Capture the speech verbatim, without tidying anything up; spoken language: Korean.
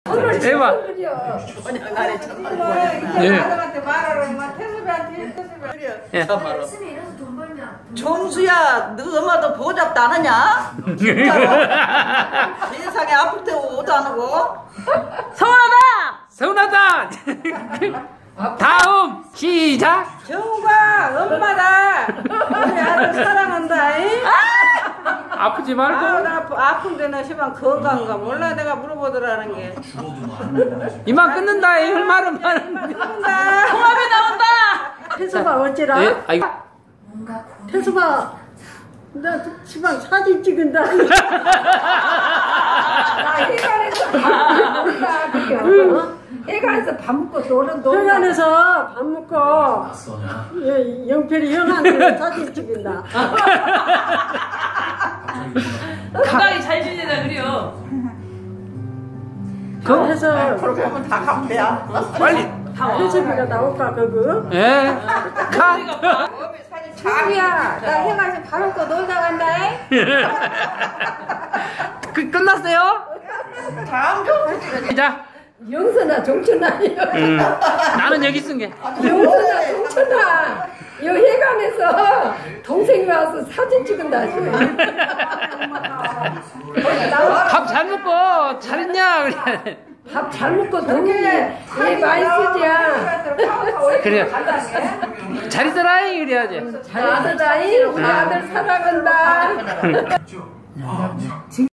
해봐. 예. 정수야, 너 엄마도 보잡도 안 하냐? 진짜로? 세상에 아플 때 오도 안 하고. 서운하다. 서운하다. 다음 시작. 정우가 엄마다. 우리 아들 사랑한다. 잉? 아프지 말고. 아, 나 아픈 데나 시방 건강가 몰라. 내가 물어보더라는 게. 이만 끊는다. 이 말은 말은. 끊는다. 통합이 나온다. 태수가 어찌라? 예? 아이고. 태수가 나 시방 사진 찍은다. 나 해관에서 밥 먹는다. 그게 해관에서 밥 먹고 노는 노는. 해관에서 밥 먹고 예, 영필이 형한테 사진 찍은다. 건강히 잘 지내자 그래요. 그래서 그렇게 하면 다 가면 돼야. 빨리. 태수비가 나올까 그거? 예. 가. 자기야, 나 해관에서 밥 먹고 놀다 간다. 그 끝났어요? 다음 좀 자. 영선아, 종천아. 음. 나는 여기 쓴 게. 영선아, 종천아. 여 해관에서 동생이 와서 사진 찍은다. 밥 잘 먹고 잘했냐 그래. 밥 잘 먹고 동생이 애 많이 쓰지야. 그래. 잘 있어라잉 그래야지. 잘 있어라잉. 우리 아들 사랑한다.